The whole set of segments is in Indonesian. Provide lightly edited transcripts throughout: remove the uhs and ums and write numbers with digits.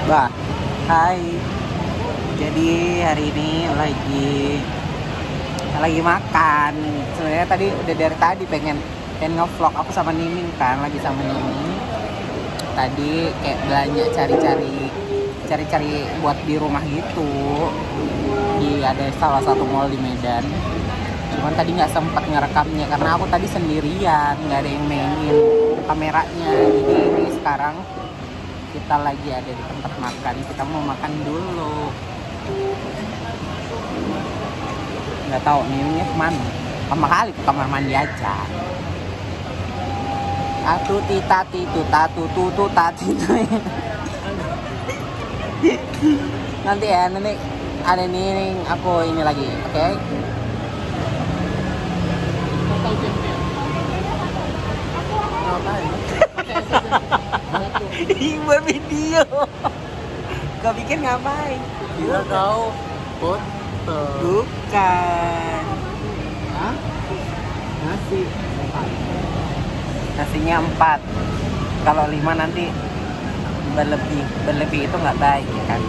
Bah, hai. Jadi hari ini lagi makan. Sebenarnya tadi udah dari tadi pengen nge-vlog aku sama Nining kan, lagi sama Nining. Tadi kayak belanja cari-cari buat di rumah gitu. Ada salah satu mall di Medan. Cuman tadi nggak sempat ngerekamnya karena aku tadi sendirian, nggak ada yang mainin kameranya. Jadi ini sekarang kita lagi ada di tempat makan, kita mau makan dulu. Nggak tahu Niungnya kemana, sama kali ke kamar mandi aja. Atu titati tutatu tutu tati. Nanti ya, nanti ada nih aku ini lagi, oke? Buat video. Kau bikin ngapain? Kira kau foto. Bukan. Hah? Nasi. Nasinya 4. Kalau 5 nanti berlebih itu nggak baik ya kan?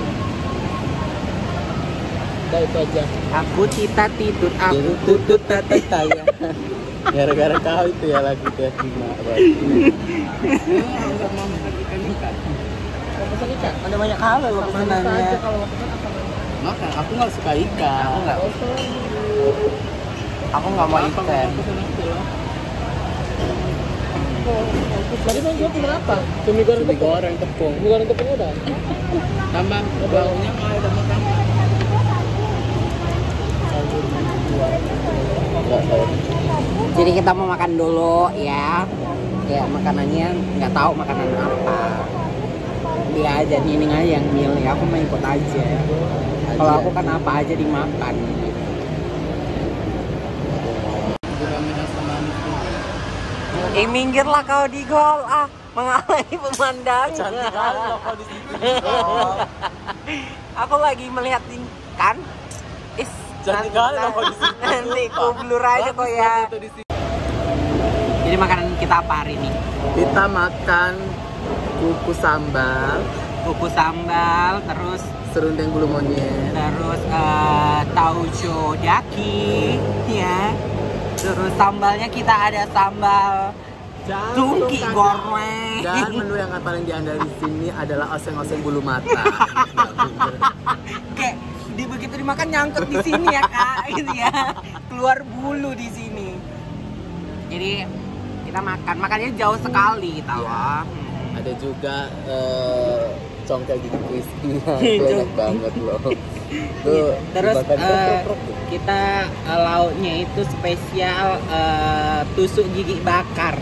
Udah itu aja. Aku tita titut, aku tutut tata saya. Gara-gara kau itu ya lagi ke Cina. Enggak mau makan ikan. Mau pesan ikan? Ada banyak hal loh pesanannya. Kalau mau pesan apa? Makan. Aku nggak suka ikan. Aku nggak mau ikan. Tadi bang gue pesan apa? Cumi goreng tepung. Cumi goreng tepung udah. Tambah baunya kalau udah makan. Jadi kita mau makan dulu ya. Ya makanannya nggak tahu makanan apa. Dia aja Nining aja yang milih, aku mau ikut aja. Kalau aku kan apa aja dimakan. Minggirlah kau di gol menghalangi pemandangan. Cantik kali loh kau di situ. Aku lagi melihat kan. Cantik kali loh kau di situ. Nanti ku blur aja kok ya. Jadi makanan kita apa hari ini? Kita makan kuku sambal, terus serundeng bulu monyet, terus tauco daki, ya. Terus sambalnya kita ada sambal tungki goreng. Dan menu yang paling diandalkan di sini adalah oseng-oseng bulu mata. Kayak begitu dimakan nyangkut di sini ya kak, gitu ya. Keluar bulu di sini. Jadi kita makannya jauh sekali tahu. Ya. Ada juga congkel gigi crispy, banyak banget loh. Tuh, terus kita lauknya itu spesial tusuk gigi bakar.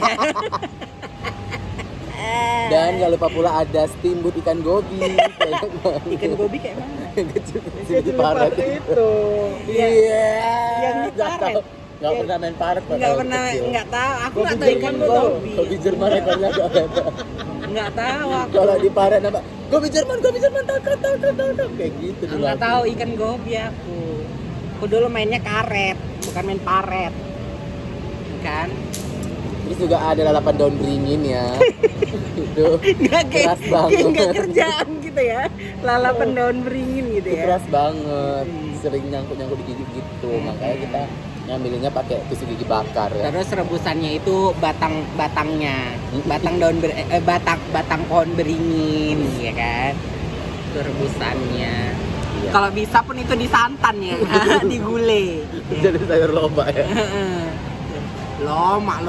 Dan jangan lupa pula ada steamboat ikan gobi. Ikan gobi kayak mana? Kecil di paret itu. Iya. Yang di paret. Nggak pernah main paret. Nggak tahu. Aku nggak tahu ikan gobi. Gobi Jerman ekornya nggak ada. Nggak tahu aku. Kalau di paret nama gobi Jerman tahu kayak gitu. Nggak tahu ikan gobi aku. Aku dulu mainnya karet, bukan main paret. Kan? Terus juga ada lalapan daun beringin ya. Itu keras banget. Nggak kerjaan gitu ya. Lalapan daun beringin gitu ya. Keras banget. Sering nyangkut di gigi gitu. Makanya kita ngambilinnya pakai tusuk gigi bakar ya. Terus rebusannya itu batangnya, batang pohon beringin, ya kan? Itu rebusannya. Iya. Kalau bisa pun itu disantan ya, digulai. Jadi sayur loma ya. Loma.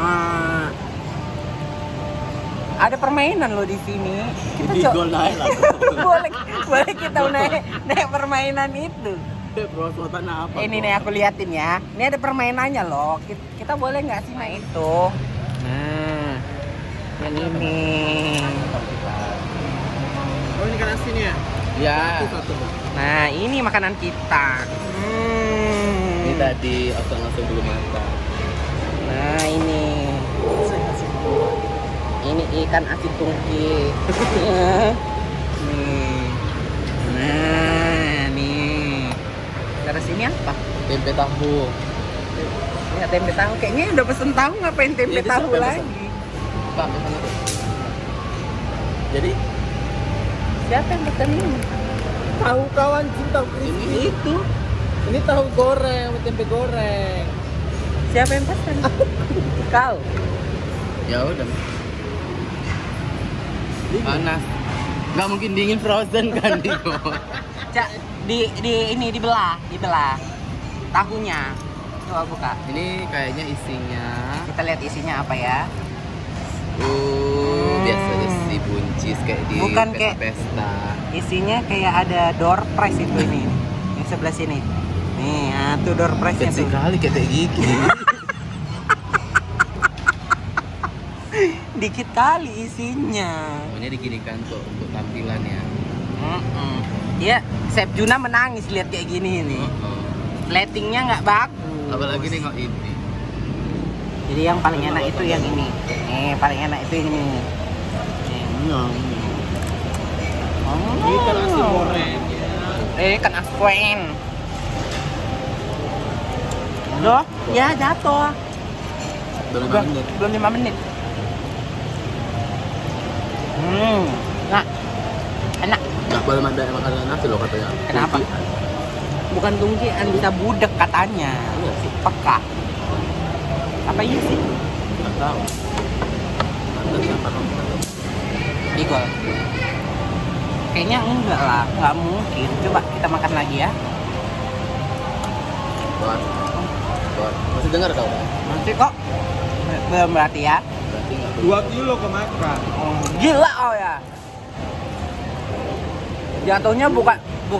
Ada permainan loh di sini. Kita naik lah. boleh kita naik permainan itu. Perosotan apa? Ini nih aku liatin ya. Ini ada permainannya loh. Kita boleh nggak sih main itu? Nah, yang ini. Oh ini kan asin ya? Ya. Nah ini makanan kita. Ini tadi oseng-oseng bulu mata. Nah ini ikan asin tungki. Nah nih. Terus ini apa? Tempe tahu. Ya tempe tahu. Kayaknya udah pesen tahu, ngapain tempe tahu lagi? Pak, jadi Siapa yang pesan ini? Tahu kawan cinta crispy. Ini itu. Ini tahu goreng, sama tempe goreng. Siapa yang pesan? Kau. Ya udah. Panas. Nggak mungkin dingin frozen kan Diko. Cak, ini dibelah. Tahunya. Coba buka. Ini kayaknya isinya. Kita lihat isinya apa ya. Biasa sih buncis kayak di Bukan kayak pesta. Isinya kayak ada door prize itu ini. Yang sebelah sini. Nih, tuh door prize-nya tuh. Kali kayak gigi. Dikit kali isinya. Pokoknya diginikan tuh untuk tampilannya. Iya, Chef Juna menangis lihat kayak gini nih. Platingnya nggak bagus. Apalagi nengok ini. Jadi yang paling enak itu yang ini. Paling enak itu ini. Ini kan nasi goreng. Ikan asin. Loh, ya jatuh. Belum 5 menit. Nah, enak. Nggak boleh makan nasi loh katanya. Kenapa? Bukan tungkian, bisa budek katanya. Iya sih. Peka. Apa iya sih? Nggak tahu. Anda siapa nonton? Digol. Kayaknya enggak lah, nggak mungkin. Coba kita makan lagi ya. Buat. Masih dengar kau? Nanti kok belum berarti ya. Berarti 2 kilo kemakan. Gila oh ya. Jatuhnya bukan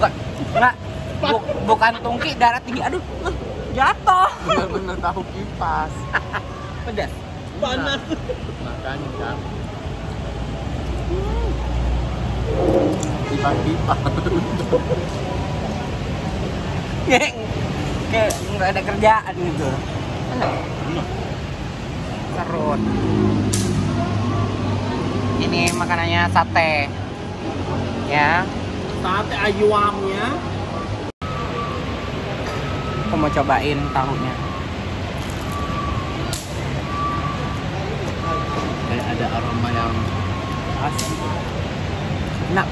tungki darah tinggi. Aduh, jatuh. Bener-bener tahu kipas. Pedas. Panas. Makanya kan. Kipas. Kayak nggak ada kerjaan gitu. Serut. Ini makanannya sate. Ya. Sate ayamnya. Aku mau cobain tahunya. Kayak ada aroma yang asli. Enak.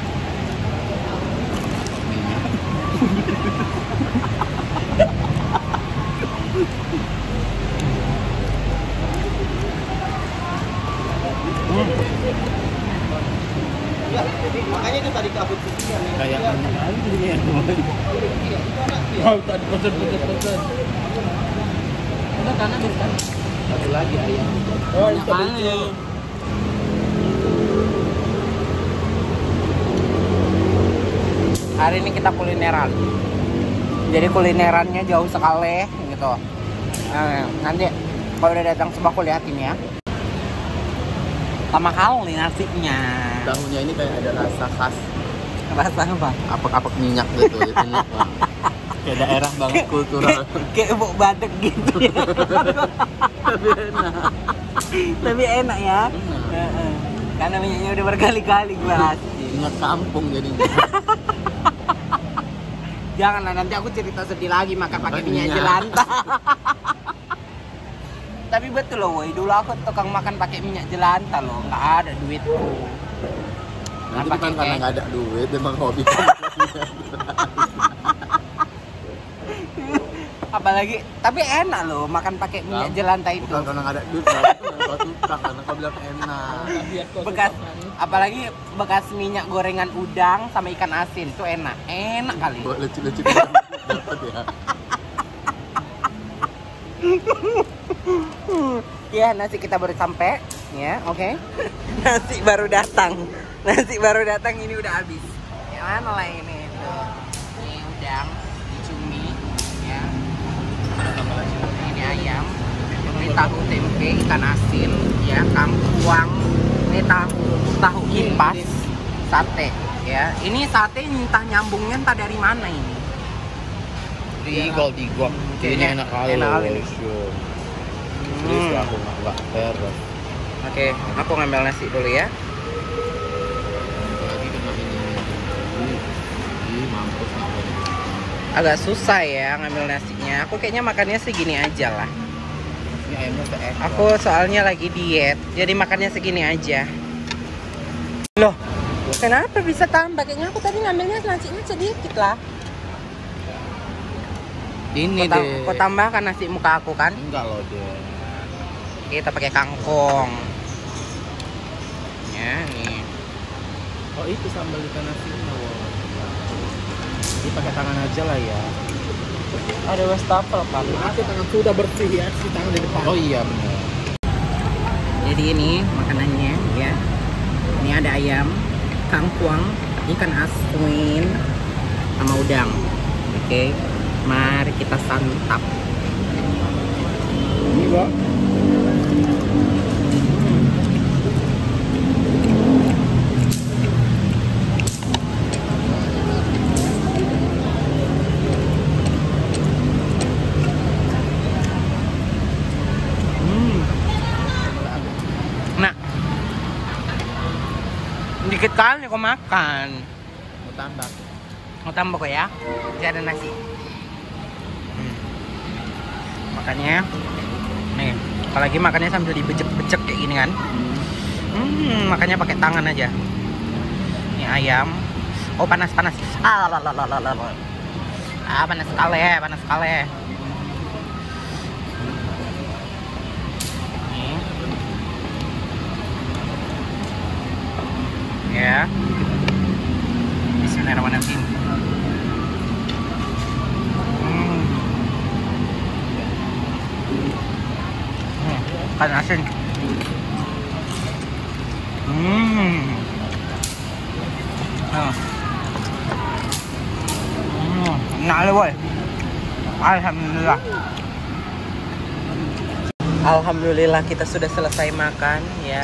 Ya, makanya itu tadi kabut kayak kan ini ya. Oh, tadi pesan. Udah kan habis kan? Satu lagi ayam. Oh, ini. Hari ini kita kulineran. Jadi kulinerannya jauh sekali gitu. Nah, nanti kalau udah datang coba aku liatin ya. Sama kali nasinya. Tahunya ini kayak ada rasa khas. Rasa apa? Apek-apek minyak gitu. Kayak daerah banget kultural. Kayak bau badek gitu ya. Tapi enak ya. Karena minyaknya udah berkali-kali gue kasih. Ingat kampung jadinya. Janganlah nanti aku cerita sedih lagi makan pakai minyak jelantah. Tapi betul loh, woy. Dulu aku tukang makan pakai minyak jelantah loh, nggak ada duit. Nanti kan karena nggak ada duit, memang hobi. Apalagi, tapi enak loh makan pakai minyak jelantah itu. Bukan karena nggak ada duit, kau suka karena kau bilang enak. Apalagi bekas minyak gorengan udang sama ikan asin tuh enak kali. Buat lucu-lucu dapat ya. Ya, nasi kita baru sampai, ya, oke. Nasi baru datang, ini udah habis. Yang mana lah ini? Tuh. Ini udang, ini cumi, ya. Ini ayam, ini tahu tempe, ikan asin, ya, kangkuang. Ini tahu kipas, sate, ya. Ini sate entah nyambungnya entah dari mana ini. Digol. Kayaknya enak kali loh. Terus aku nggak terus. Oke, aku ngambil nasi dulu ya. Lagi kena ini mampus nih. Agak susah ya ngambil nasinya. Aku kayaknya makannya segini aja lah. Ini ayamnya seekor. Aku soalnya lagi diet, jadi makannya segini aja. Loh, Kenapa bisa tambah? Kayaknya aku tadi ngambilnya nasinya sedikit lah. Ini deh. Kau tambahkan nasi muka aku kan? Enggak loh deh. Kita pakai kangkung. Ya nih. Oh itu sambal ikan asinnya. Ini pakai tangan aja lah ya. Ada wastafel kan? Aku tangan sudah bersih ya, si tangan di depan. Oh iya benar. Jadi ini makanannya ya. Ini ada ayam, kangkung, ikan asin, sama udang. Oke, mari kita santap. Ini Pak. Nah, dikit kali kau makan. Mau tambah. Mau tambah kok ya? Jadi ada nasi. Makannya, nih. Apalagi makannya sambil dibecek-becek kayak gini kan? Makannya pakai tangan aja. Ini ayam. Oh panas. Panas sekali. Ya, bismillahirrahmanirrahim. Ikan asin. Enak lah boy. Alhamdulillah. Alhamdulillah kita sudah selesai makan ya.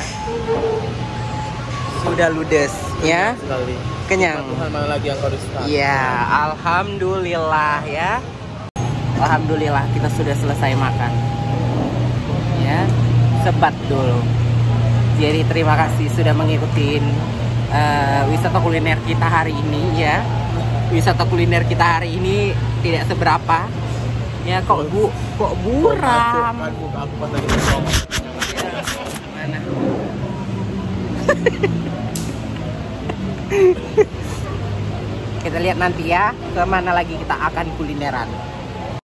Sudah ludes ya. Sekali. Kenyang. Tuhan mana lagi yang kau start? Ya, alhamdulillah ya. Alhamdulillah kita sudah selesai makan. Ya, sebat dulu. Jadi terima kasih sudah mengikuti wisata kuliner kita hari ini ya. Wisata kuliner kita hari ini tidak seberapa. Ya kok buram. Aku pas lagi ngomong. Mana? Kita lihat nanti ya kemana lagi kita akan kulineran.